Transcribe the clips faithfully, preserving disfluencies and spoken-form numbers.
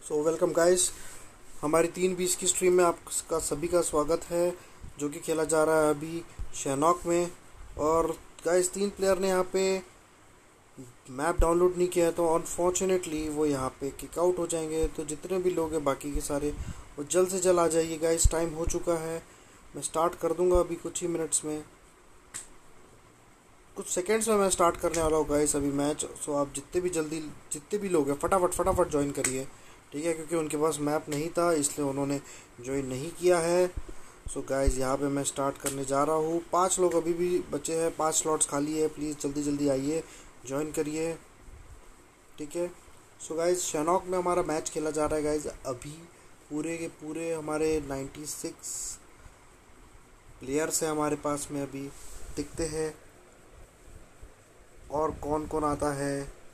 So welcome guys, हमारी तीन बीस की स्ट्रीम में आपका सभी का स्वागत है। जो कि खेला जा रहा है अभी शहनॉक में। और गाइस, तीन प्लेयर ने यहाँ पे मैप डाउनलोड नहीं किया है, तो अनफॉर्चुनेटली वो यहाँ पे किक आउट हो जाएंगे। तो जितने भी लोग हैं बाकी के सारे, वो जल्द से जल्द आ जाइए गाइस, टाइम हो चुका है। मैं स्टार्ट कर दूंगा अभी कुछ ही मिनट्स में, कुछ सेकेंड्स में मैं स्टार्ट करने वाला हूँ गाइस अभी मैच। सो आप जितने भी जल्दी जितने भी लोग हैं फटाफट फटाफट ज्वाइन करिए, ठीक है, क्योंकि उनके पास मैप नहीं था इसलिए उन्होंने ज्वाइन नहीं किया है। सो गाइस, यहाँ पे मैं स्टार्ट करने जा रहा हूँ। पांच लोग अभी भी बचे हैं, पांच स्लॉट्स खाली है। प्लीज़ जल्दी जल्दी आइए, ज्वाइन करिए, ठीक है। सो गाइस, शहनॉक में हमारा मैच खेला जा रहा है गाइस अभी। पूरे के पूरे हमारे नाइन्टी सिक्स प्लेयर्स हैं हमारे पास में अभी। दिखते हैं और कौन कौन आता है।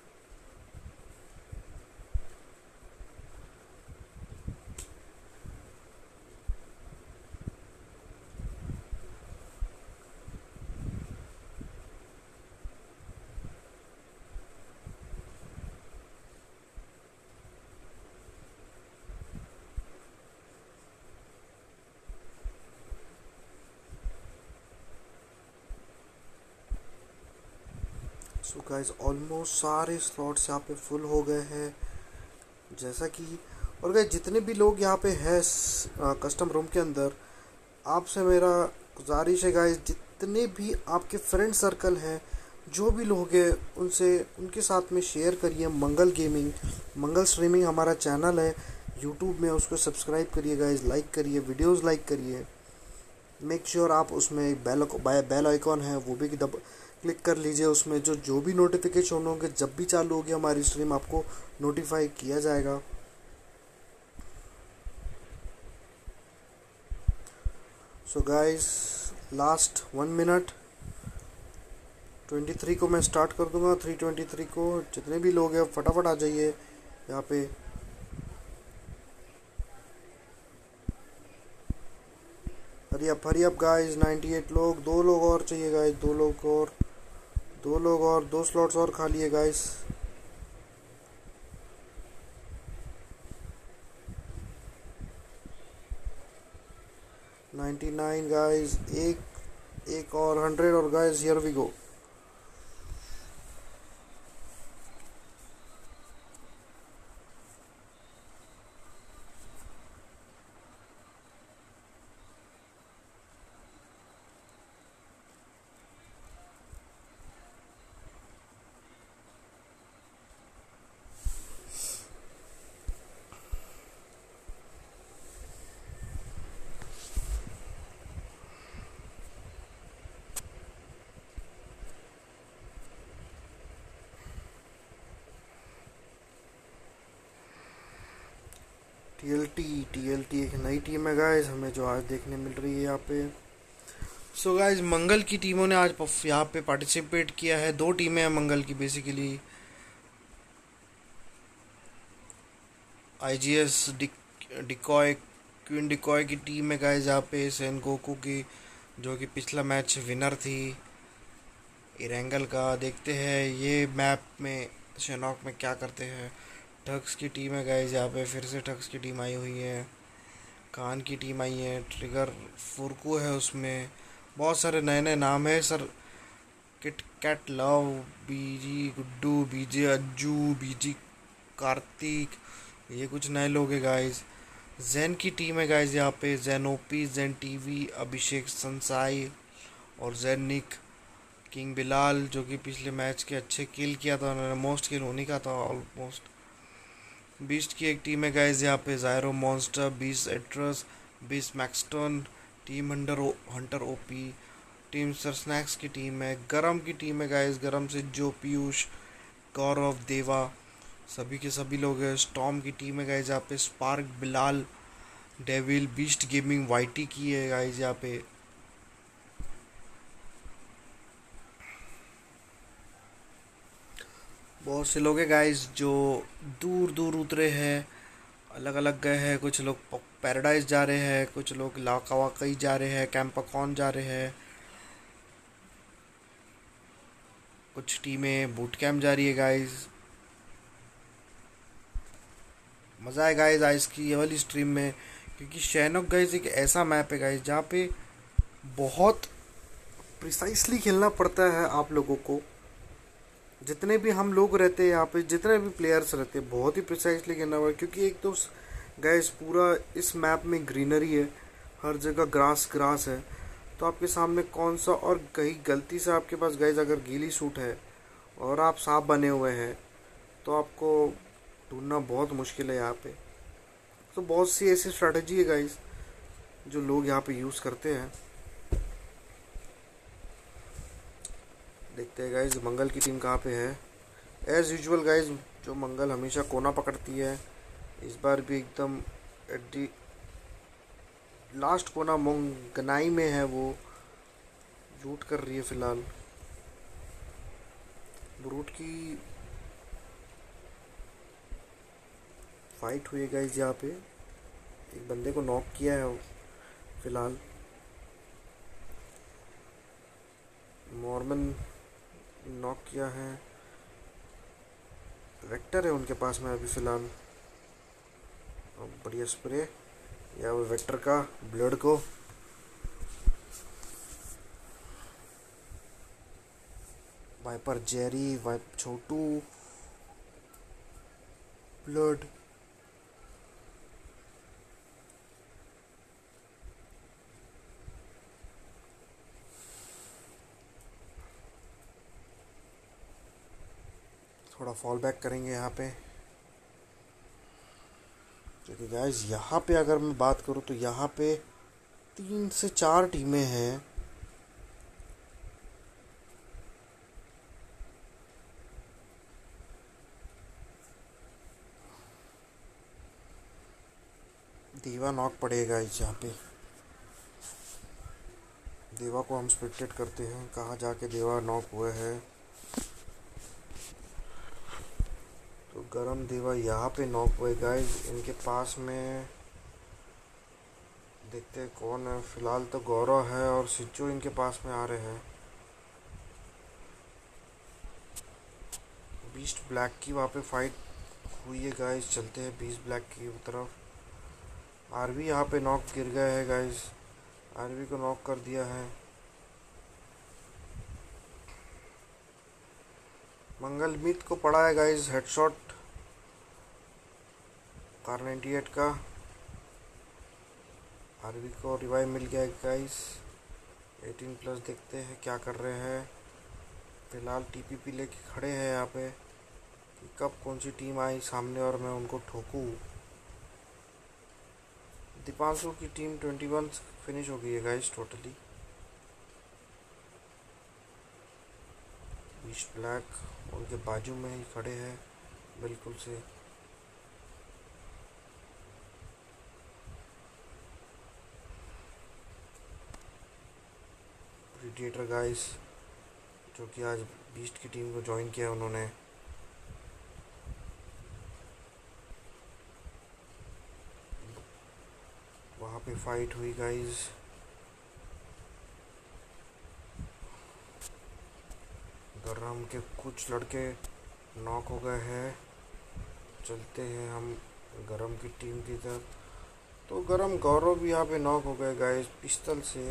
सो गाइस, ऑलमोस्ट सारे स्लॉट्स यहाँ पे फुल हो गए हैं, जैसा कि। और गाइस, जितने भी लोग यहाँ पे हैं कस्टम रूम के अंदर, आपसे मेरा गुजारिश है गाइस, जितने भी आपके फ्रेंड सर्कल हैं, जो भी लोग हैं, उनसे उनके साथ में शेयर करिए। मंगल गेमिंग, मंगल स्ट्रीमिंग हमारा चैनल है यूट्यूब में, उसको सब्सक्राइब करिए गाइस, लाइक करिए, वीडियोस लाइक करिए। मेक श्योर आप उसमें एक बेल बेल आइकॉन है वो भी दब क्लिक कर लीजिए। उसमें जो जो भी नोटिफिकेशन होंगे, जब भी चालू होगी हमारी स्ट्रीम, आपको नोटिफाई किया जाएगा। So guys, last one minute, twenty three को मैं स्टार्ट कर दूंगा। थ्री ट्वेंटी थ्री को जितने भी लोग हैं फटाफट आ जाइए यहाँ पे। Hurry up hurry up guys, ninety eight लोग, दो लोग और चाहिए गाइस, दो लोग और, दो लोग और, दो स्लॉट्स और खाली है गाइस। नाइन्टी नाइन गाइस, एक एक और हंड्रेड और guys, here we go. TLT TLT एक नई टीम है गाइस हमें, जो आज देखने मिल रही है यहाँ पे। सो so गाइस, मंगल की टीमों ने आज यहाँ पे पार्टिसिपेट किया है। दो टीमें हैं मंगल की basically. IGS decoy, queen decoy की टीम है गाइस यहाँ पे, सेन गोकू की, जो कि पिछला मैच विनर थी इरेंगल का। देखते हैं ये मैप में शेनॉक में क्या करते हैं। ठग्स की टीम है गाइस यहाँ पे, फिर से ठग्स की टीम आई हुई है। कान की टीम आई है, ट्रिगर फुरकू है उसमें। बहुत सारे नए नए नाम है sir. Kit cat love, BG Guddu, BJ Ajju, BG Kartik, ये कुछ नए लोग हैं गाइस। जैन की टीम है गाइस यहाँ पे, जैन ओपी, जैन टीवी, अभिषेक संसाई और जैन निक। किंग बिलाल, जो कि पिछले मैच के अच्छे किल किया था उन्होंने, मोस्ट किल होने का था ऑलमोस्ट। बीस्ट की एक टीम है गाइस यहाँ पे, जायरो मॉन्स्टर, बीस एट्रस, बीस मैक्सटन, team hunter hunter OP. Team sir snacks की टीम है। गरम की टीम है गाइस, गरम से जो पीयूष, गौरव, देवा, सभी के सभी लोग हैं। स्टॉर्म की टीम है गाइस यहाँ पे, spark, Bilal, devil, beast gaming, YT की है गाइस यहाँ पे। बहुत से लोग हैं गाइस जो दूर दूर उतरे हैं, अलग अलग गए हैं। कुछ लोग पैराडाइज जा रहे हैं, कुछ लोग लाकावाकई जा रहे हैं, कैंपाकॉन जा रहे हैं, कुछ टीमें बूट कैंप जा रही है गाइस। मज़ा आएगा गाइज आज की ये वाली स्ट्रीम में, क्योंकि शैनॉक गाइज एक ऐसा मैप है गाइज जहाँ पे बहुत प्रिसाइसली खेलना पड़ता है आप लोगों को। जितने भी हम लोग रहते हैं यहाँ पे, जितने भी प्लेयर्स रहते हैं, बहुत ही प्रिसाइसली खेलना पड़ता है, क्योंकि एक तो गाइज पूरा इस मैप में ग्रीनरी है, हर जगह ग्रास ग्रास है। तो आपके सामने कौन सा, और कहीं गलती से आपके पास गाइज अगर गीली सूट है और आप सांप बने हुए हैं तो आपको ढूंढना बहुत मुश्किल है यहाँ पे। तो बहुत सी ऐसी स्ट्रैटेजी है गाइज जो लोग यहाँ पे यूज़ करते हैं। देखते हैं गाइज मंगल की टीम कहाँ पे है। एज यूजुअल गाइज जो मंगल हमेशा कोना पकड़ती है, इस बार भी एकदम एट दी लास्ट कोना मोंगनाई में है, वो लूट कर रही है फिलहाल। ब्रूट की फाइट हुई है गाइज यहाँ पे, एक बंदे को नॉक किया है फिलहाल। मॉर्मन नॉक किया है, वेक्टर है उनके पास में अभी फिलहाल। बढ़िया स्प्रे या वो वेक्टर का ब्लड को viper Jerry, wipe Chhotu, blood. थोड़ा फॉल बैक करेंगे यहाँ पे, क्योंकि गाइस यहाँ पे अगर मैं बात करूँ तो यहाँ पे तीन से चार टीमें हैं। देवा नॉक पड़ेगा इस यहाँ पे, देवा को हम स्पेक्टेट करते हैं कहाँ जाके देवा नॉक हुए हैं। तो गरम देवा यहाँ पे नॉक हुए गाइस, इनके पास में देखते हैं कौन है। फिलहाल तो गौरव है और सिज्जो इनके पास में आ रहे हैं। बीस्ट ब्लैक की वहाँ पे फाइट हुई है गाइस, चलते हैं बीस्ट ब्लैक की तरफ। आरवी यहाँ पे नॉक गिर गया है गाइस, आरवी को नॉक कर दिया है। मंगल मित को पड़ा है guys headshot Kar ninety eight का। आरवी को रिवाइव मिल गया है गाइस। एटीन प्लस देखते हैं क्या कर रहे हैं। फिलहाल टीपीपी लेके खड़े हैं यहाँ पे कि कब कौन सी टीम आई सामने और मैं उनको ठोकूं। दीपांशु की टीम इक्कीस फिनिश हो गई है गाइस टोटली। बीस्ट ब्लैक उनके बाजू में ही खड़े हैं बिल्कुल से। प्रीडेटर गाइस जो कि आज बीस्ट की टीम को ज्वाइन किया उन्होंने। वहाँ पे फाइट हुई गाइस। गरम के कुछ लड़के नॉक हो गए हैं। चलते हैं हम गरम की टीम की तरफ। तो गरम गौरव भी यहाँ पे नॉक हो गए गाइस पिस्टल से।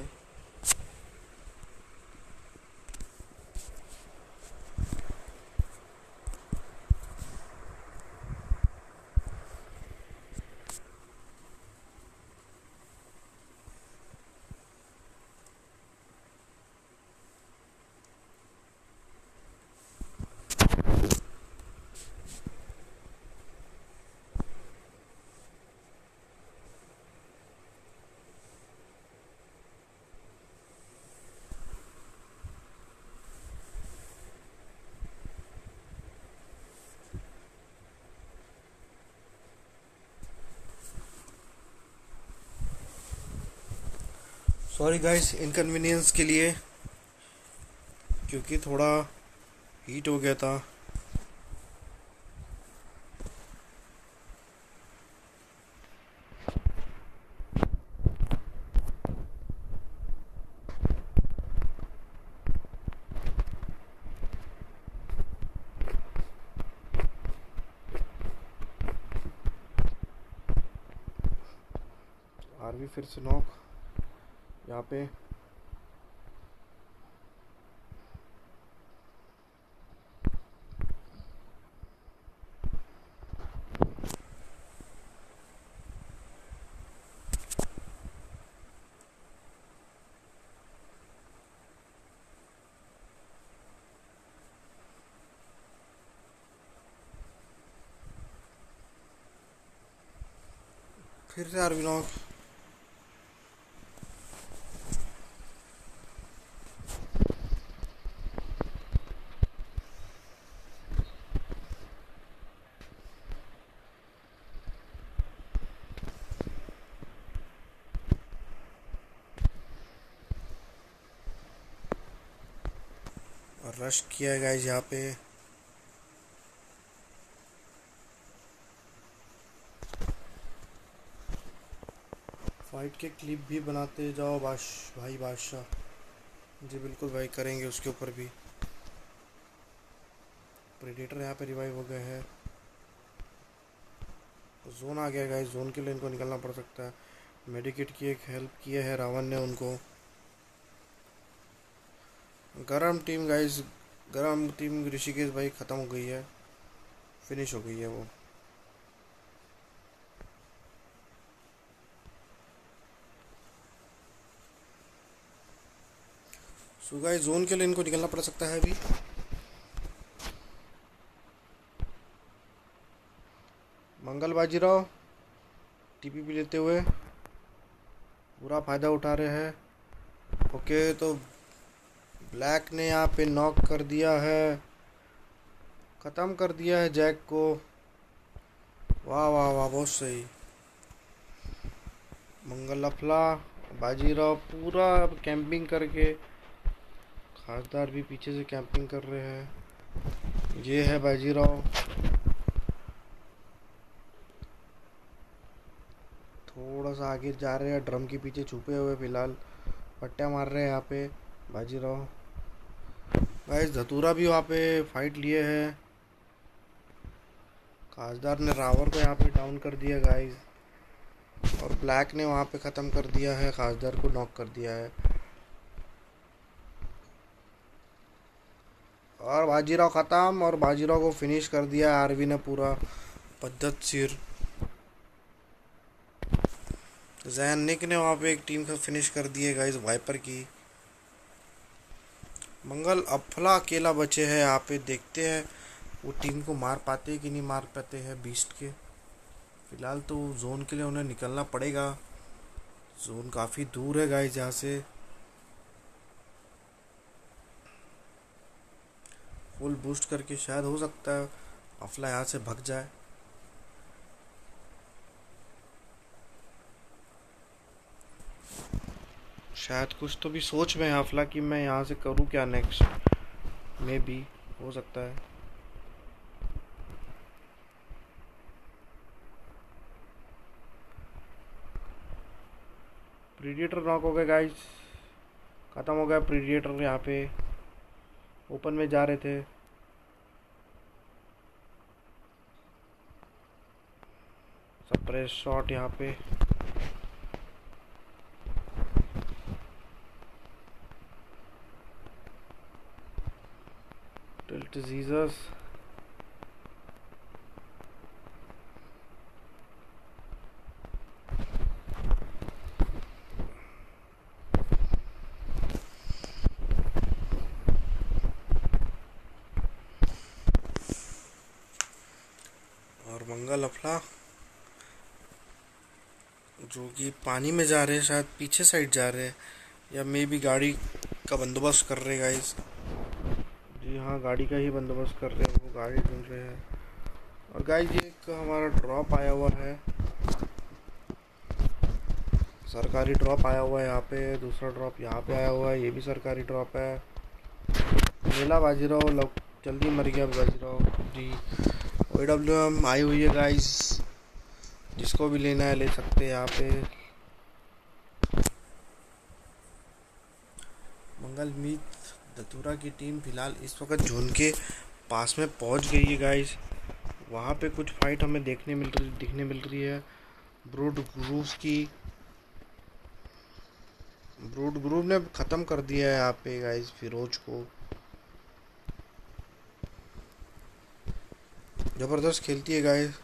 सॉरी गाइस इनकन्वीनियंस के लिए, क्योंकि थोड़ा हीट हो गया था। आरवी फिर से नॉक यहाँ पे। फिर से आरवी नॉक। और रश किया है गाइस यहाँ पे। फाइट के क्लिप भी बनाते जाओ बाश भाई बादशाह। जी बिल्कुल भाई, करेंगे उसके ऊपर भी। प्रेडेटर यहाँ पे रिवाइव हो गए हैं। जोन आ गया गाइस, जोन के लिए इनको निकलना पड़ सकता है। मेडिकेट की एक हेल्प किए है रावण ने उनको। गरम टीम गाइस, गरम टीम ऋषिकेश भाई ख़त्म हो गई है, फिनिश हो गई है वो। सो गाइस जोन के लिए इनको निकलना पड़ सकता है अभी। मंगल बाजीराव टीपीपी लेते हुए पूरा फ़ायदा उठा रहे हैं। ओके, तो ब्लैक ने यहाँ पे नॉक कर दिया है, ख़त्म कर दिया है जैक को। वाह वाह वाह, बहुत सही। मंगल अफला बाजीराव पूरा कैंपिंग करके, खासदार भी पीछे से कैंपिंग कर रहे हैं। ये है बाजीराव, थोड़ा सा आगे जा रहे हैं, ड्रम के पीछे छुपे हुए फिलहाल पट्टियाँ मार रहे हैं यहाँ पे बाजीराव। गाइस धतूरा भी वहाँ पे फाइट लिए है। खासदार ने रावर को यहाँ पे डाउन कर दिया गाइस, और ब्लैक ने वहाँ पे ख़त्म कर दिया है, खासदार को नॉक कर दिया है। और बाजीराव ख़त्म, और बाजीराव को फिनिश कर दिया आरवी ने पूरा पद्धत सिर। जैन निक ने वहाँ पे एक टीम का फिनिश कर दिए गाइस वाइपर की। मंगल अफला अकेला बचे हैं यहाँ पे, देखते हैं वो टीम को मार पाते हैं कि नहीं मार पाते हैं बीस्ट के। फिलहाल तो जोन के लिए उन्हें निकलना पड़ेगा, जोन काफ़ी दूर है गाइस यहाँ से। फुल बूस्ट करके शायद हो सकता है अफला यहाँ से भाग जाए। शायद कुछ तो भी सोच में है अफला कि मैं यहाँ से करूँ क्या नेक्स्ट, मे बी हो सकता है। प्रीडिएटर नॉक हो गए गाइस, ख़त्म हो गया प्रीडिएटर। यहाँ पे ओपन में जा रहे थे, सप्रेस शॉट यहाँ पे। टिल्ट जीसस, और मंगल अफला जो कि पानी में जा रहे हैं, शायद पीछे साइड जा रहे हैं, या मे भी गाड़ी का बंदोबस्त कर रहे हैं गाइस। जी हाँ, गाड़ी का ही बंदोबस्त कर रहे हैं, वो गाड़ी ढूंढ रहे हैं। और गाइस ये एक हमारा ड्रॉप आया हुआ है, सरकारी ड्रॉप आया हुआ है यहाँ पे। दूसरा ड्रॉप यहाँ पे आया हुआ है, ये भी सरकारी ड्रॉप है। मेला बाजीराव लग जल्दी मर गया Bajirao ji. O W M आई हुई है गाइस, जिसको भी लेना है ले सकते हैं यहाँ पे। मंगल मीत दतूरा की टीम फिलहाल इस वक्त जोन के पास में पहुंच गई है गाइस। वहाँ पे कुछ फाइट हमें देखने मिल रही दिखने मिल रही है ब्रूड ग्रूव्स की ब्रूड ग्रुप ने ख़त्म कर दिया है यहाँ पे गाइस फिरोज को। ज़बरदस्त खेलती है गाइस।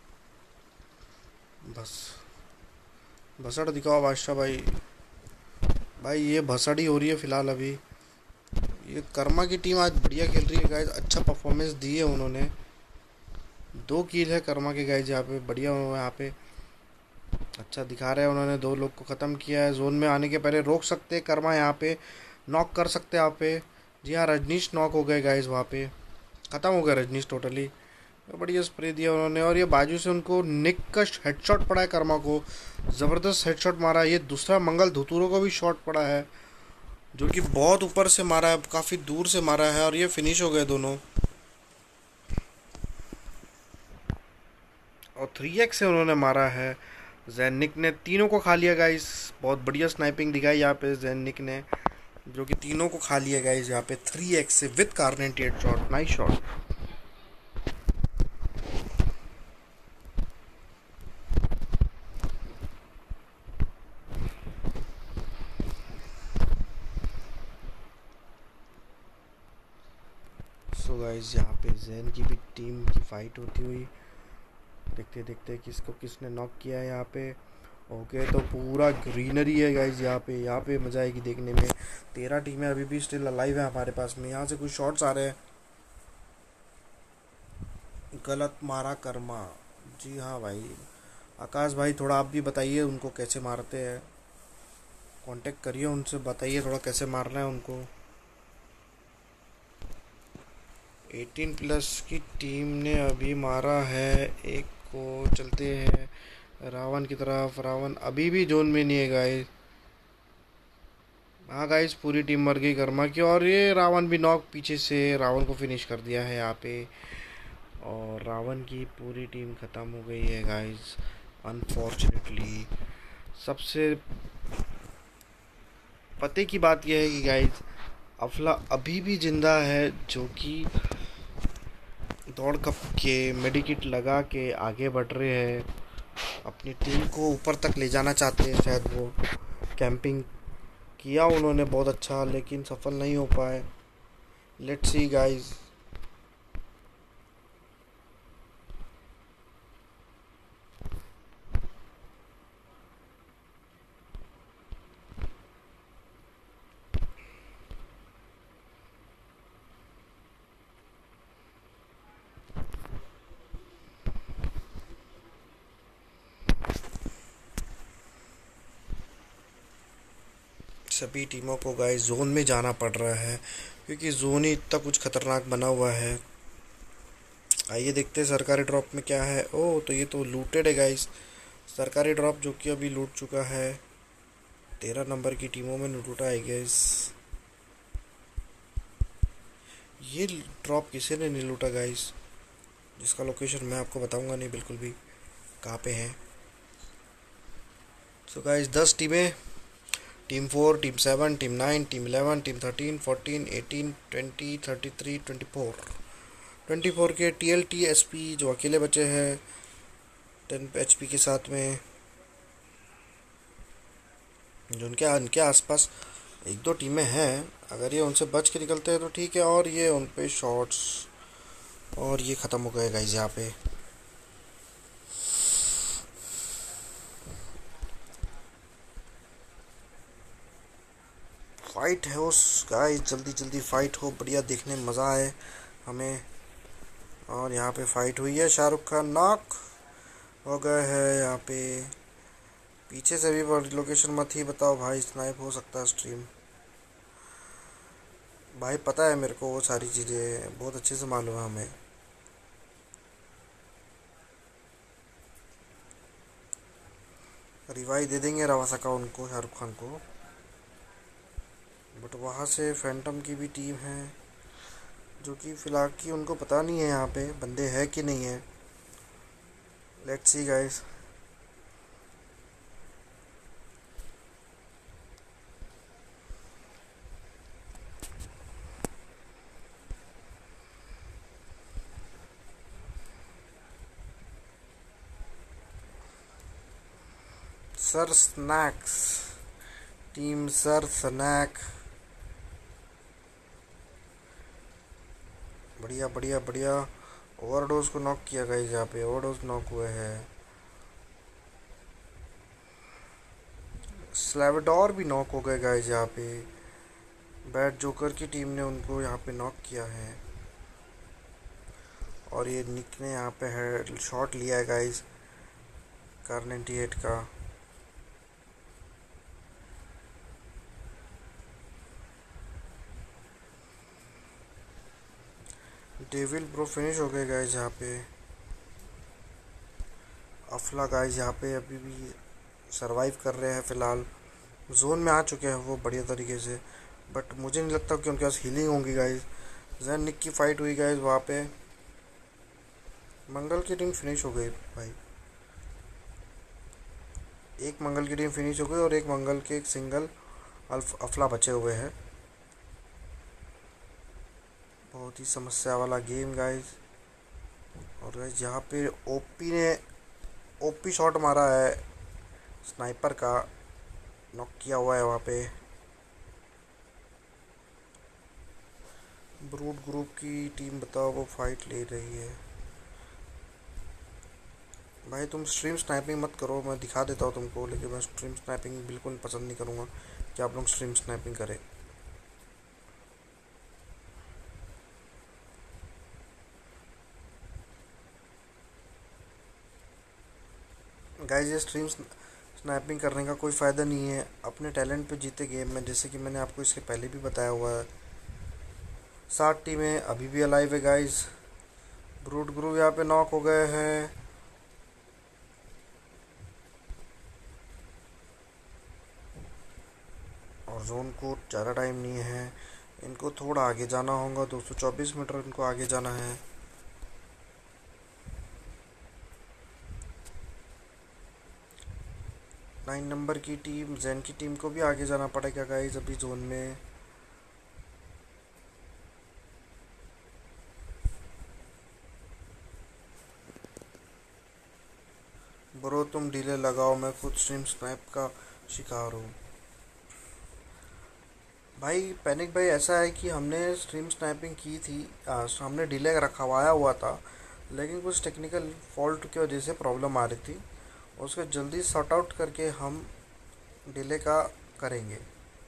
बस भसड़ दिखाओ बादशाह भाई। भाई ये भसड़ ही हो रही है फ़िलहाल अभी। ये कर्मा की टीम आज बढ़िया खेल रही है गाइस, अच्छा परफॉर्मेंस दी है उन्होंने। दो किल है कर्मा के गाइस यहाँ पे, बढ़िया यहाँ पे अच्छा दिखा रहे हैं उन्होंने। दो लोग को ख़त्म किया है, जोन में आने के पहले रोक सकते हैं कर्मा यहाँ पे, नॉक कर सकते हैं यहाँ पे। जी हाँ, रजनीश नॉक हो गए गाइस, वहाँ पे ख़त्म हो गया रजनीश टोटली। बढ़िया स्प्रे दिया उन्होंने और ये बाजू से उनको निक का हेडशॉट पड़ा है कर्मा को, ज़बरदस्त हेडशॉट मारा है। ये दूसरा मंगल धुतुरो को भी शॉट पड़ा है जो कि बहुत ऊपर से मारा है, काफ़ी दूर से मारा है और ये फिनिश हो गए दोनों। और थ्री एक्स से उन्होंने मारा है। जैनिक ने तीनों को खा लिया गाइस, बहुत बढ़िया स्नाइपिंग दिखाई यहाँ पे जैनिक ने, जो कि तीनों को खा लिया गाइस यहाँ पे थ्री एक्स से with Kar ninety eight shot, nice shot. So guys यहाँ पे जैन की भी टीम की फाइट होती हुई देखते देखते किसको किसने नॉक किया है यहाँ पे। ओके तो पूरा ग्रीनरी है गाइज यहाँ पे, यहाँ पे मज़ा आएगी देखने में। तेरह टीमें अभी भी स्टिल अलाइव है हमारे पास में। यहाँ से कुछ शॉट्स आ रहे हैं, गलत मारा कर्मा। जी हाँ भाई, आकाश भाई थोड़ा आप भी बताइए उनको कैसे मारते हैं, कांटेक्ट करिए उनसे, बताइए थोड़ा कैसे मारना है उनको। एटीन प्लस की टीम ने अभी मारा है एक को। चलते हैं रावण की तरफ। रावण अभी भी जोन में नहीं है गाइस। हाँ गाइस, पूरी टीम मर गई कर्मा की और ये रावण भी नॉक पीछे से रावण को फिनिश कर दिया है यहाँ पे। और रावण की पूरी टीम ख़त्म हो गई है गाइस अनफॉर्चुनेटली। सबसे पते की बात यह है कि गाइस अफला अभी भी जिंदा है, जो कि दौड़ कप के मेडिकिट लगा के आगे बढ़ रहे हैं, अपनी टीम को ऊपर तक ले जाना चाहते हैं। शायद वो कैंपिंग किया उन्होंने बहुत अच्छा, लेकिन सफल नहीं हो पाए। Let's see guys. सभी टीमों को गाइस जोन में जाना पड़ रहा है क्योंकि जोन ही इतना कुछ खतरनाक बना हुआ है। आइए देखते हैं सरकारी ड्रॉप में क्या है। ओह तो ये तो लूटेड है गाइस, सरकारी ड्रॉप जो कि अभी लूट चुका है। तेरह नंबर की टीमों में लूटा है गाइस। ये ड्रॉप किसी ने नहीं लूटा गाइस, जिसका लोकेशन मैं आपको बताऊंगा नहीं बिल्कुल भी कहाँ पे है। सो गाइस दस टीमें, team four, team seven, team nine, team eleven, team thirteen, fourteen, eighteen, twenty, thirty three, twenty four. Twenty four के T L T S P जो अकेले बचे हैं टेन एच पी के साथ में, जो उनके उनके आसपास एक दो टीमें हैं। अगर ये उनसे बच के निकलते हैं तो ठीक है। और ये उन पे शॉट्स और ये ख़त्म हो गए गाइस यहाँ पे। फाइट है उस गाइस, जल्दी जल्दी फाइट हो, बढ़िया देखने में मज़ा आए हमें। और यहाँ पे फाइट हुई है, शाहरुख खान नॉक हो गए हैं यहाँ पे। पीछे से भी लोकेशन मत ही बताओ भाई, स्नाइप हो सकता है स्ट्रीम भाई, पता है मेरे को वो सारी चीज़ें बहुत अच्छे से मालूम है हमें। रिवाई दे देंगे रवासाका उनको, शाहरुख खान को। बट वहाँ से फैंटम की भी टीम है, जो कि फ़िलहाल की उनको पता नहीं है यहाँ पे बंदे है कि नहीं है। Let's see guys. Sir snacks team sir snack. बढ़िया बढ़िया बढ़िया। ओवरडोज को नॉक किया गाइस, यहाँ पे ओवरडोज नॉक हुए हैं। स्लेवेडोर भी नॉक हो गए गाइस यहाँ पे। बैड जोकर की टीम ने उनको यहाँ पे नॉक किया है। और ये निक ने यहाँ पे है शॉट लिया है गाइस, कार नाइन्टी एट का। डेविल ब्रो फिनिश हो गए गाइस यहाँ पे। अफला गाइस यहाँ पे अभी भी सरवाइव कर रहे हैं फिलहाल। जोन में आ चुके हैं वो बढ़िया तरीके से, बट मुझे नहीं लगता कि उनके पास हीलिंग होंगी गाइस। जैन निक की फाइट हुई गाइस वहाँ पे। मंगल की टीम फिनिश हो गई भाई। एक मंगल की टीम फिनिश हो गई और एक मंगल के एक सिंगल अल्फ अफला बचे हुए हैं। बहुत ही समस्या वाला गेम गाइस। और गाइस यहाँ पे ओपी ने ओपी शॉट मारा है स्नाइपर का, नॉक किया हुआ है वहाँ पे। ब्रूट ग्रुप की टीम बताओ वो फाइट ले रही है। भाई तुम स्ट्रीम स्नाइपिंग मत करो, मैं दिखा देता हूँ तुमको, लेकिन मैं स्ट्रीम स्नाइपिंग बिल्कुल पसंद नहीं करूँगा कि आप लोग स्ट्रीम स्नाइपिंग करें। गाइस ये स्ट्रीम स्नैपिंग करने का कोई फ़ायदा नहीं है। अपने टैलेंट पे जीते गेम में, जैसे कि मैंने आपको इसके पहले भी बताया हुआ है। सात टीमें अभी भी अलाइव है गाइस। ब्रूट ग्रुप यहाँ पे नॉक हो गए हैं। और जोन को ज़्यादा टाइम नहीं है, इनको थोड़ा आगे जाना होगा। दो सौ चौबीस मीटर इनको आगे जाना है। नाइन नंबर की टीम जैन की टीम को भी आगे जाना पड़ेगा गाइस अभी जोन में। ब्रो तुम डिले लगाओ, मैं खुद स्ट्रीम स्नैप का शिकार हूँ। भाई पैनिक भाई ऐसा है कि हमने स्ट्रीम स्नैपिंग की थी, आ, हमने डिले रखवाया हुआ था, लेकिन कुछ टेक्निकल फॉल्ट की वजह से प्रॉब्लम आ रही थी। उसको जल्दी सॉर्ट आउट करके हम डिले का करेंगे।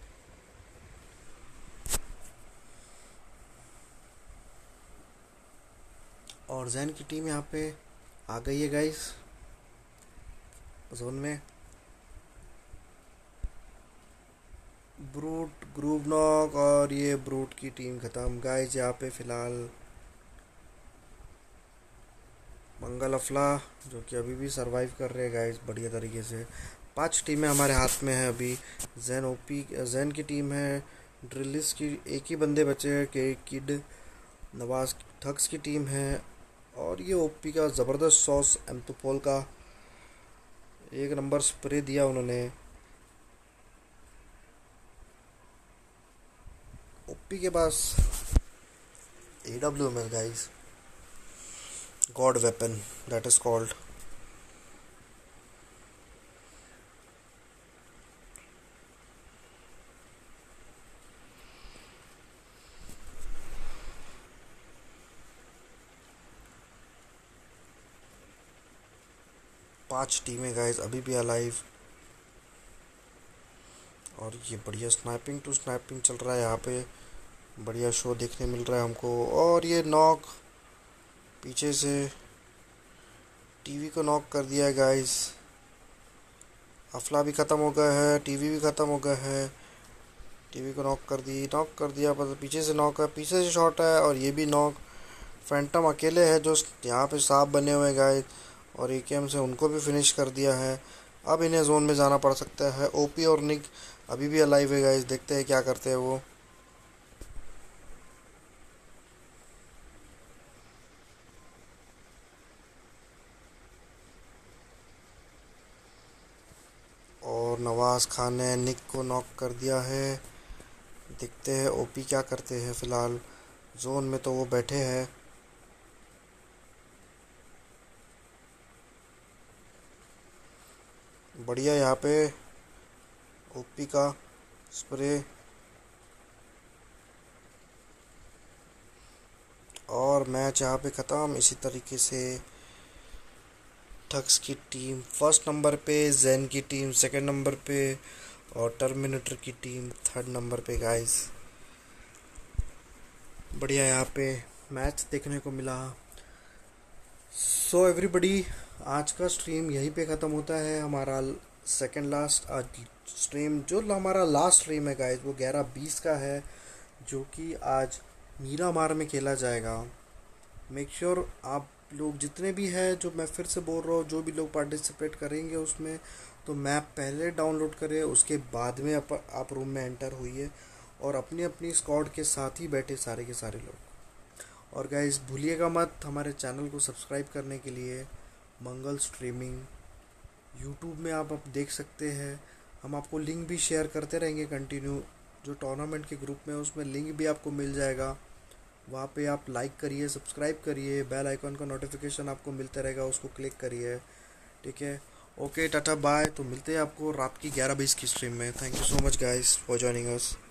और जैन की टीम यहाँ पे आ गई है गाइस जोन में। ब्रूट ग्रुप नॉक और ये ब्रूट की टीम ख़त्म गाइस यहाँ पे फ़िलहाल। मंगल अफला जो कि अभी भी सरवाइव कर रहे हैं गाइस बढ़िया तरीके से। पांच टीमें हमारे हाथ में हैं अभी। जैन ओपी जैन की टीम है, ड्रिलिस की एक ही बंदे बचे हैं के किड, नवाज थक्स की टीम है। और ये ओपी का ज़बरदस्त सॉस एम्तोपोल का एक नंबर स्प्रे दिया उन्होंने। ओपी के पास ए डब्ल्यू एम है guys, god weapon that is called. पांच टीमें गाइस अभी भी अलाइव। और ये बढ़िया स्नाइपिंग टू स्नाइपिंग चल रहा है यहाँ पे, बढ़िया शो देखने मिल रहा है हमको। और ये नॉक पीछे से टीवी को नॉक कर दिया है गाइस। अफला भी ख़त्म हो गया है, टीवी भी ख़त्म हो गया है। टीवी को नॉक कर दी नॉक कर दिया पर पीछे से नॉक है, पीछे से शॉट है और ये भी नॉक। फैंटम अकेले है जो यहाँ पे सांप बने हुए हैं गाइस, और एकेएम से उनको भी फिनिश कर दिया है। अब इन्हें जोन में जाना पड़ सकता है। ओपी और निक अभी भी अलाइव है गाइस, देखते हैं क्या करते हैं वो। और नवाज खान ने निक को नॉक कर दिया है। देखते हैं ओपी क्या करते हैं। फ़िलहाल जोन में तो वो बैठे हैं। बढ़िया यहाँ पे ओपी का स्प्रे। और मैच यहाँ पे ख़त्म। इसी तरीके से ठग्स की टीम फर्स्ट नंबर पे, जैन की टीम सेकंड नंबर पे और टर्मिनेटर की टीम थर्ड नंबर पे गाइस। बढ़िया यहाँ पे मैच देखने को मिला। सो एवरीबडी, आज का स्ट्रीम यहीं पे ख़त्म होता है। हमारा सेकंड लास्ट आज स्ट्रीम, जो हमारा लास्ट स्ट्रीम है गाइस, वो ग्यारह बीस का है, जो कि आज मीरामार में खेला जाएगा। मेक श्योर sure आप लोग जितने भी हैं, जो मैं फिर से बोल रहा हूँ, जो भी लोग पार्टिसिपेट करेंगे उसमें, तो मैप पहले डाउनलोड करें, उसके बाद में आप, आप रूम में एंटर हुई और अपनी अपनी स्क्वाड के साथ ही बैठे सारे के सारे लोग। और गाइस भूलिएगा मत हमारे चैनल को सब्सक्राइब करने के लिए। मंगल स्ट्रीमिंग यूट्यूब में आप अब देख सकते हैं। हम आपको लिंक भी शेयर करते रहेंगे कंटिन्यू। जो टूर्नामेंट के ग्रुप में है उसमें लिंक भी आपको मिल जाएगा। वहाँ पे आप लाइक करिए, सब्सक्राइब करिए, बेल आइकन का नोटिफिकेशन आपको मिलता रहेगा, उसको क्लिक करिए। ठीक है, ओके, टाटा बाय। तो मिलते हैं आपको रात की ग्यारह बजे की स्ट्रीम में। Thank you so much guys for joining us.